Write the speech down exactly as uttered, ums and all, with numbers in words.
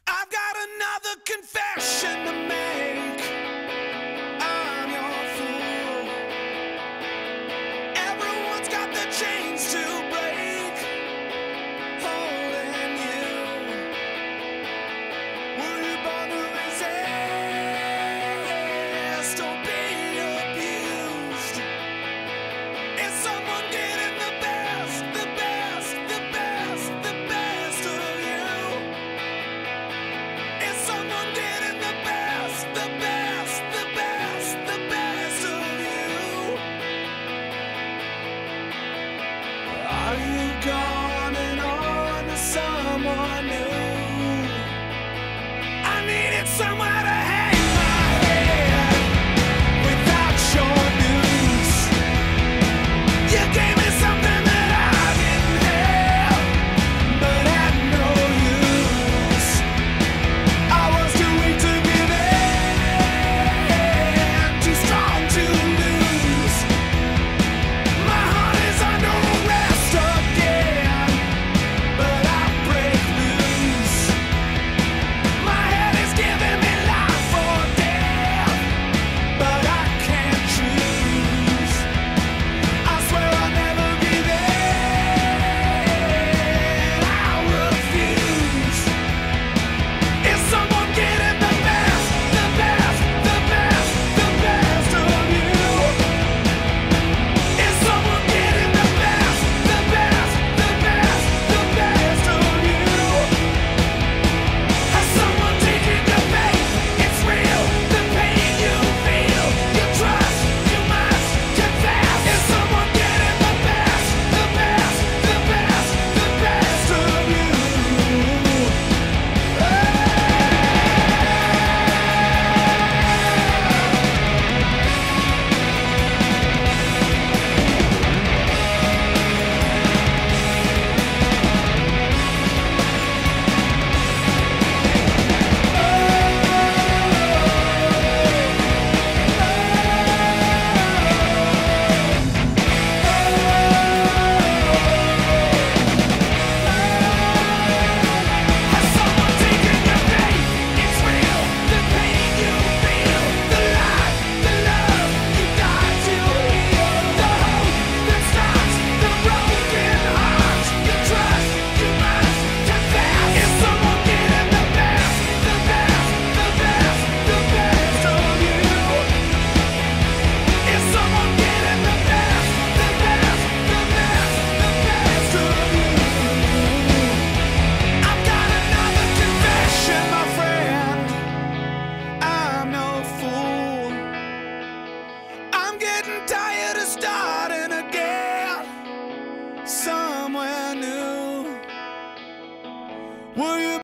I've got another confession to make. I'm your fool. Everyone's got their chains to break, holding you. Were you born to resist or be abused? Is someone getting the best, the best, the best, the best of you? Is someone getting the best, the best, the best, the best of you? Are you gone and on to someone new? I needed somewhere to hang my head without your news. You gave me something that I didn't have, but had no use. I was too weak to give in, too strong to lose. My heart is under arrest again, but I break loose. My head is giving me life or death, but I can't choose. I swear I'll never give in, I refuse. Is someone getting the best, the best, the best, the best of you? Is someone getting the best, the best, the best, the best of you? Has someone taken your faith? It's real, the pain you feel, you trust, you must confess. Is someone getting the best, the best, the best, the best of you? Has someone taken your faith? It's real, the pain you feel, the life, the love you died to heal, the hope that stops the broken heart. You trust, you must confess. Is someone getting the best, the best, the best, the best of you? Is someone getting the best, the best, the best, the best of you? I've got another confession, my friend. I'm no fool. I'm getting tired of starting again somewhere new. Were you